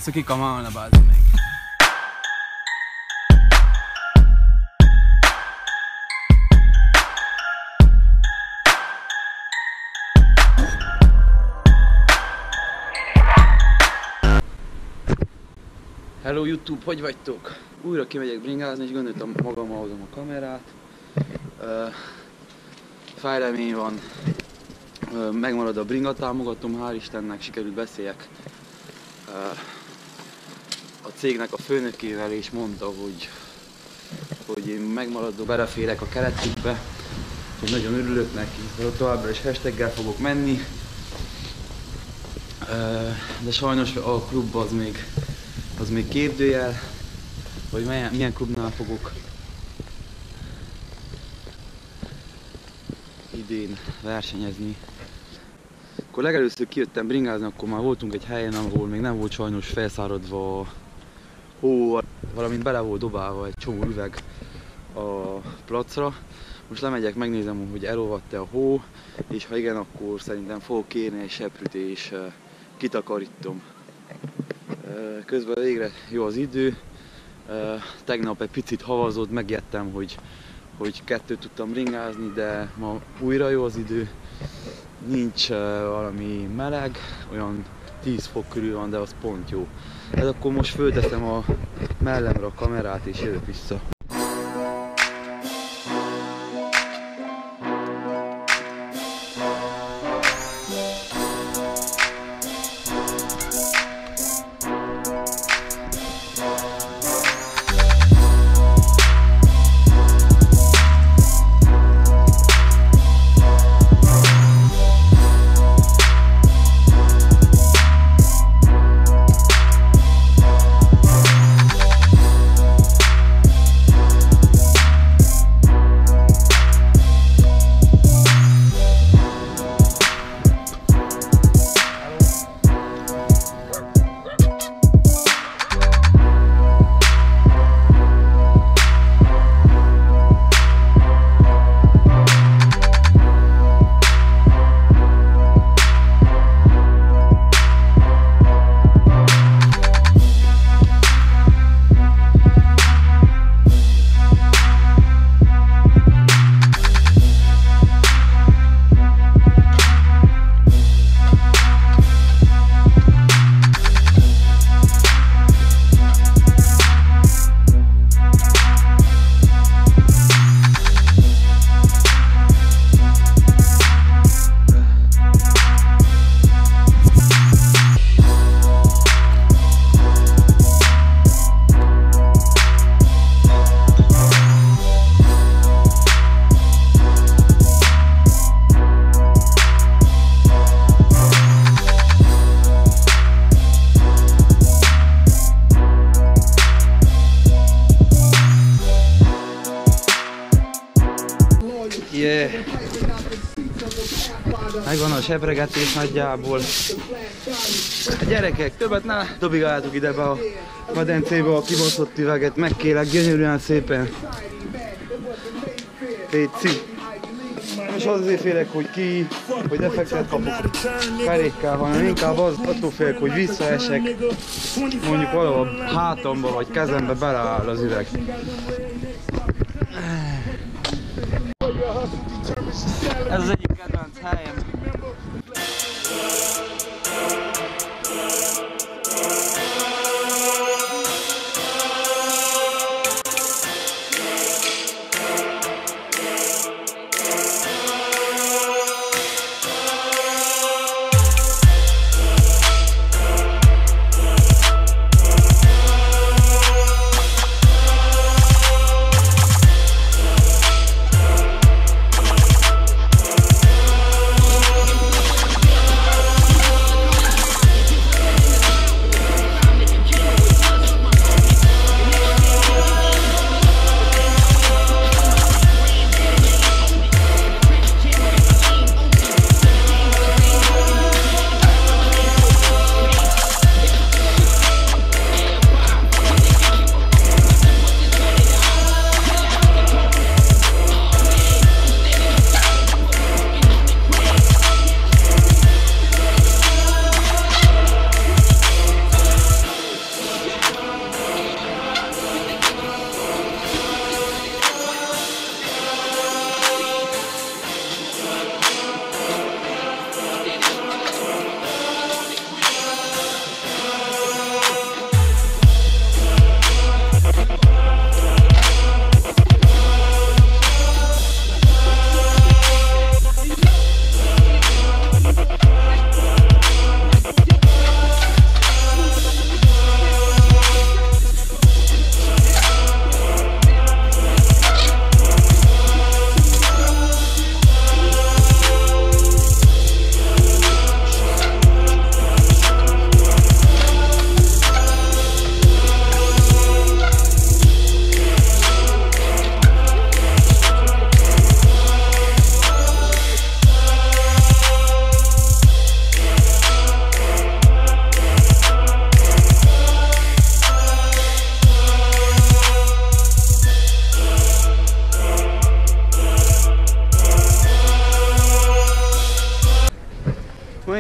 Szökik a malna, bazd meg. Hello YouTube, hogy vagytok? Újra kimegyek bringázni és gondoltam magammal hozom a kamerát. Fejlemény van, megmarad a bringa támogatom, hál' Istennek sikerült beszéljek a cégnek a főnökével, és mondta, hogy én megmaradok, beleférek a keretükbe, hogy nagyon örülök neki, továbbra is hashtaggel fogok menni, de sajnos a klub az még kérdőjel, hogy milyen klubnál fogok idén versenyezni. Akkor legelőször kijöttem bringázni, akkor már voltunk egy helyen, ahol még nem volt sajnos felszáradva a hó, valamint bele volt dobálva egy csomó üveg a placra. Most lemegyek, megnézem, hogy elolvadt-e a hó, és ha igen, akkor szerintem fogok kérni egy seprűt és kitakarítom. Közben végre jó az idő, tegnap egy picit havazott, megijedtem, hogy kettőt tudtam bringázni, de ma újra jó az idő, nincs valami meleg, olyan 10 fok körül van, de az pont jó. Hát akkor most fölteszem a mellemre a kamerát és jövök vissza. Yeah. Megvan a sepregetés nagyjából. A gyerekek, többet ne dobigáljátok ide be a medencébe a kibaszott üveget, megkérlek gyönyörűen szépen. Péci. És azért félek, hogy defektet kapok kerékkel, hanem inkább attól félek, hogy visszaesek, mondjuk valahol hátamba vagy kezembe beleáll az üveg. Ez az egyik kedvenc helyem.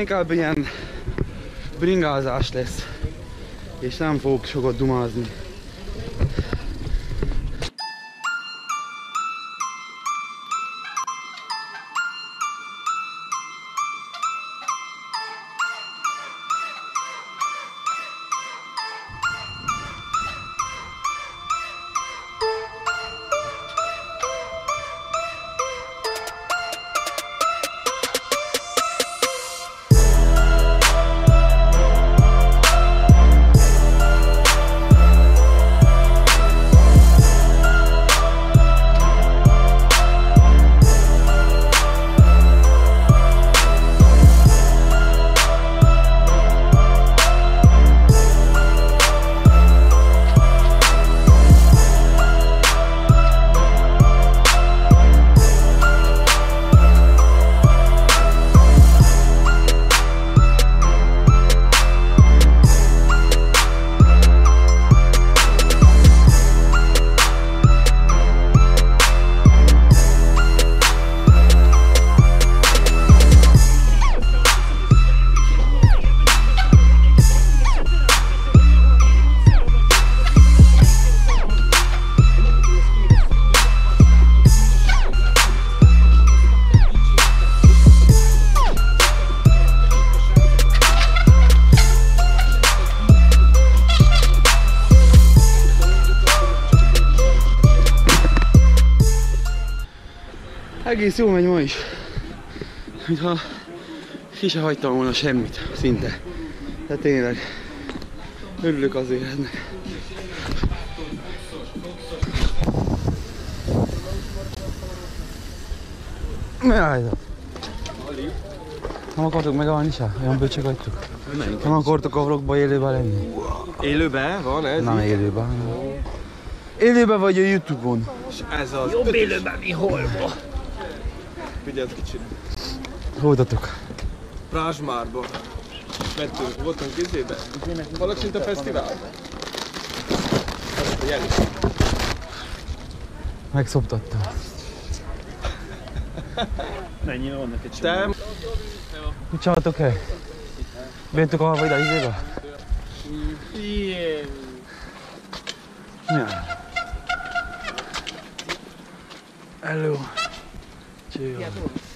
inkább ilyen bringázás lesz, és nem fogok sokat dumázni. Egész jó megy ma is, mintha ki se hagytam volna semmit, szinte. Tehát tényleg örülök azért ennek. Jaj, nem akartok megállni se? Olyan bölcsek vagytok? Nem akartok a vlogba élőben lenni? Élőben van ez? Nem élőben. Élőben vagy a Youtube-on? És ez az jobb élőben, mi holba. Figyelj kicsit. Voltatok? Prázsmárban. Mentünk, voltunk izébe. Valakint a fesztiválban. Azt a Jeli. Megszoptattam. Mennyi vannak egy Te... csomó? Mit csináltok el? Bértük a halva ide izébe? Igen. Ja. Hello. Cső.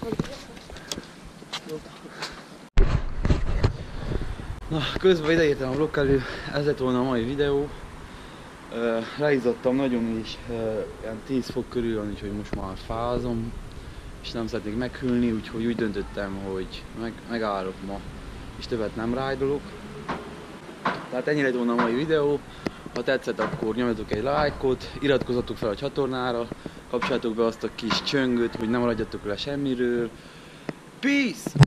Na, közben ideértem a vlog elő, ez lett volna a mai videó. Reizzadtam nagyon is, ilyen 10 fok körül van, úgyhogy most már fázom, és nem szeretnék meghűlni, úgyhogy úgy döntöttem, hogy megállok ma, és többet nem rájdolok. Tehát ennyi lett volna a mai videó. Ha tetszett, akkor nyomjatok egy lájkot, iratkozzatok fel a csatornára, kapcsoljátok be azt a kis csöngöt, hogy ne maradjatok le semmiről. Peace!